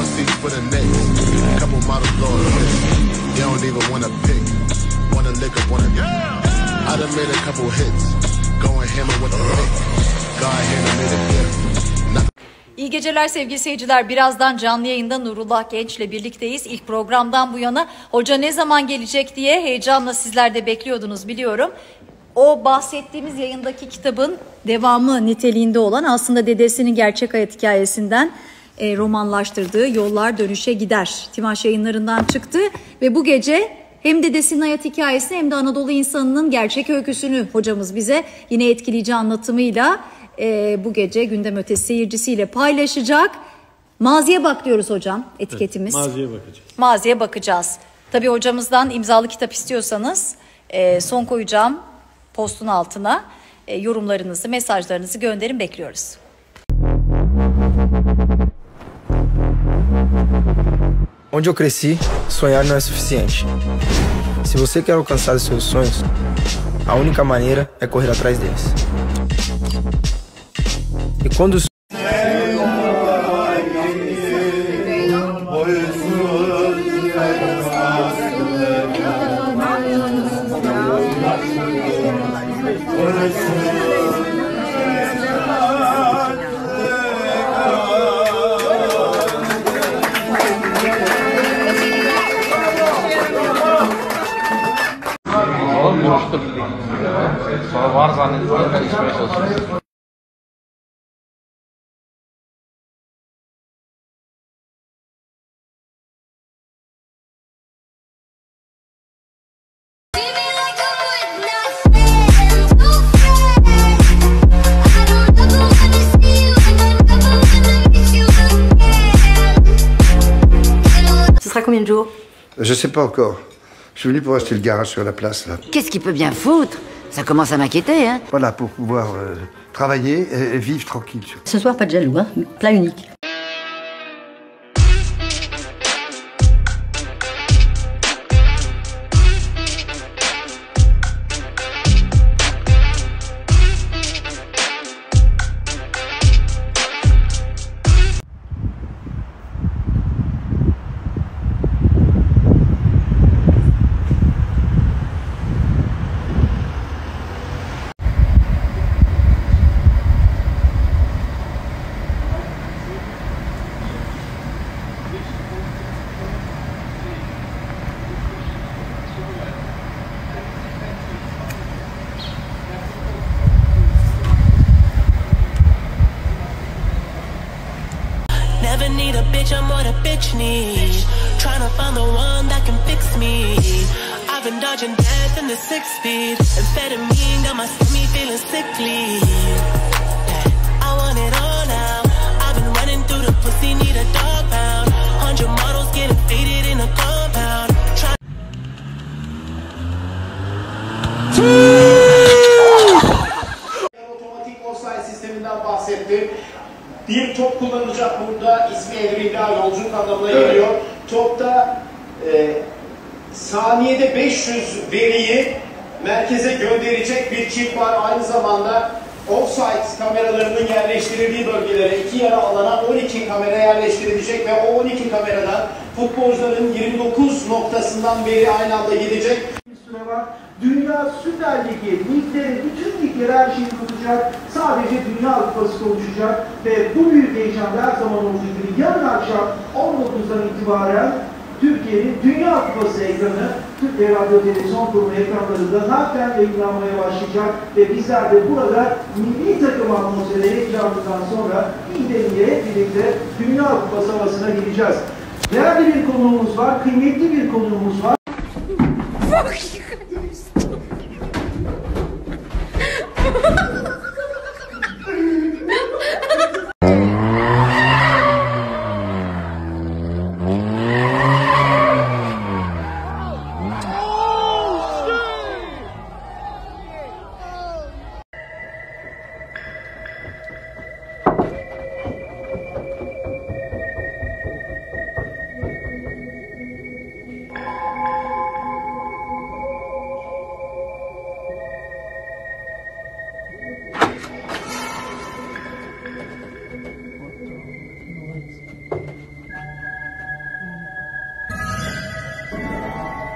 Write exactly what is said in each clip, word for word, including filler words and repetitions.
Car seats for the Knicks. Couple models blowing pics. You don't even wanna pick. Wanna lick up, wanna get. I done made a couple hits. Going hammer with the pick. God handed me the gift. İyi geceler sevgili seyirciler. Birazdan canlı yayında Nurullah Genç'le birlikteyiz. İlk programdan bu yana hoca ne zaman gelecek diye heyecanla sizler de bekliyordunuz biliyorum. O bahsettiğimiz yayındaki kitabın devamı niteliğinde olan aslında dedesinin gerçek hayat hikayesinden e, romanlaştırdığı Yollar Dönüşe Gider. Timaş Yayınları'ndan çıktı ve bu gece hem dedesinin hayat hikayesini hem de Anadolu insanının gerçek öyküsünü hocamız bize yine etkileyici anlatımıyla e, bu gece gündem ötesi seyircisiyle paylaşacak. Maziye bak diyoruz hocam etiketimiz. Evet, maziye bakacağız. Maziye bakacağız. Tabii hocamızdan imzalı kitap istiyorsanız e, son koyacağım postun altına e, yorumlarınızı, mesajlarınızı gönderin, bekliyoruz. Onde eu cresci, sonhar não é suficiente. Se você quer alcançar os seus sonhos, a única maneira é correr atrás deles. E quando os Sonra var zannediyorlar, içmeye çalışıyoruz. Ce sera combien de jours? Je sais pas encore. Je suis venu pour acheter le garage sur la place, là. Qu'est-ce qu'il peut bien foutre? Ça commence à m'inquiéter, hein. Voilà, pour pouvoir euh, travailler et, et vivre tranquille. Ce soir, pas de jaloux, hein. Plat unique. Never need a bitch, I'm what a bitch need. Trying to find the one that can fix me. I've been dodging death in the six speed. Amphetamine got my stomach feeling sickly. Yeah, I want it all now. I've been running through the pussy, need a dog pound. Hundred models getting faded in a compound. Try Otomatik offside sisteminden bahsettim. Bir top kullanılacak burada. İsmi Evrilda, yolculuk anlamına geliyor. Topta e, saniyede beş yüz veriyi merkeze gönderecek bir çip var. Aynı zamanda offside kameralarının yerleştirildiği bölgelere, iki yarı alana on iki kamera yerleştirilecek ve o on iki kameradan futbolcuların yirmi dokuz noktasından beri aynı anda gidecek. Bir süre var. Dünya Süper Ligi, ligleri, bütün ligleri her şeyi tutacak. Sadece Dünya Kupası konuşacak ve bu büyük heyecan her zaman olduğu gibi yarın akşam on dokuzdan itibaren Türkiye'nin Dünya Kupası ekranı Türkiye Radyo Televizyon Kurumu ekranlarında zaten yayınlanmaya başlayacak ve bizler de burada milli takım atmosferi heyecanından sonra İngilizce hep birlikte Dünya Kupası havasına gireceğiz. Değerli bir konuğumuz var, kıymetli bir konuğumuz var.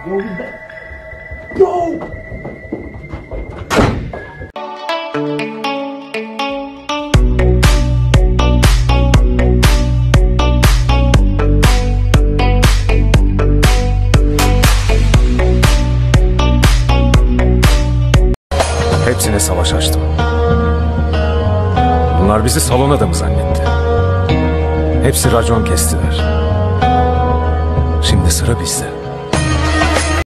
Hepsine savaş açtım. Bunlar bizi salon adamı zannetti. Hepsi racon kestiler. Şimdi sıra bizde.